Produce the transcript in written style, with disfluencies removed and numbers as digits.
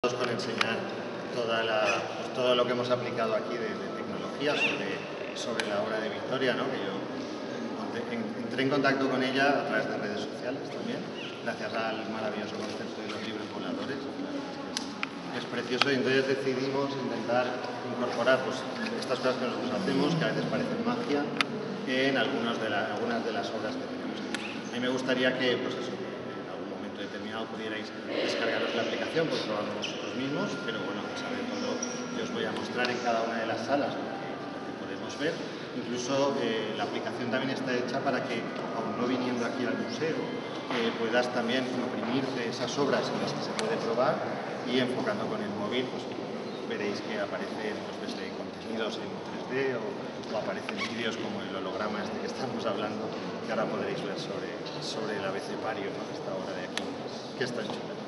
Con enseñar todo lo que hemos aplicado aquí de tecnología sobre la obra de Victoria, ¿no? Que yo entré en contacto con ella a través de redes sociales también, gracias al maravilloso concepto de los libros voladores. Es precioso, y entonces decidimos intentar incorporar estas cosas que nosotros hacemos, que a veces parecen magia, en algunas de las obras que tenemos aquí. A mí me gustaría que, pues eso, en algún momento determinado pudierais descargaros la aplicación, pues probarlo vosotros mismos, pero bueno, a pesar de todo, yo os voy a mostrar en cada una de las salas lo que podemos ver. Incluso la aplicación también está hecha para que, aun no viniendo aquí al museo, puedas también imprimirte esas obras en las que se puede probar, y enfocando con el móvil, pues veréis que aparecen desde contenidos en 3D o aparecen vídeos como el holograma este que estamos hablando, que ahora podréis ver sobre el abecedario, ¿no? Esta obra de aquí, que está chula.